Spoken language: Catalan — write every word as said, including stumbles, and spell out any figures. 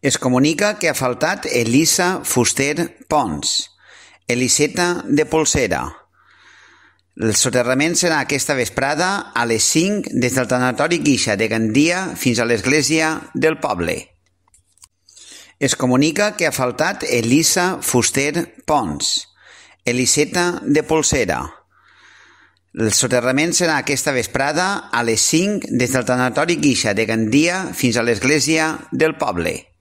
Es comunica que ha faltat Elisa Fuster Pons, Eliseta de Polsera. El soterrament serà aquesta vesprada a les cinc des del tanatori Guixa de Gandia fins a l'església del poble. Es comunica que ha faltat Elisa Fuster Pons, Eliseta de Polsera. El soterrament serà aquesta vesprada a les cinc des del tanatori Guixa de Gandia fins a l'església del poble.